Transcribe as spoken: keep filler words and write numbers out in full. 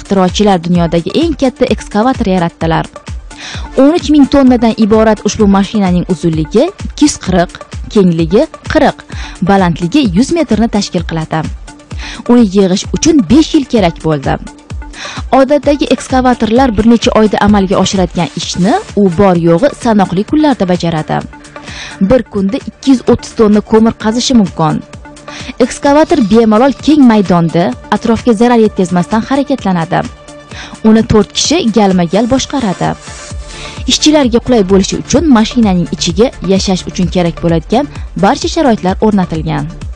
ixtirochilar dunyodagi eng katta ekskavator yaratdilar. o'n uch ming tonnadan iborat ushbu mashinaning uzunligi ikki yuz qirq, kengligi qirq, balandligi yuz metrni tashkil qiladi. Uni yig'ish uchun besh yil kerak bo'ldi. Odatdagi ekskavatorlar bir necha oyda amalga oshiradigan ishni u bor yo'g'i sanoqli kunlarda bajaradi. Bir kunda ikki yuz o'ttiz tonna ko'mir qazishi mumkin. Ekskavator bemalol keng maydonda atrofga zarar yetkazmasdan harakatlanadi. Uni to'rt kishi galma-gal boshqaradi. Ishchilarga qulay bo'lishi uchun mashinaning ichiga yashash uchun kerak bo'ladigan barcha sharoitlar o'rnatilgan.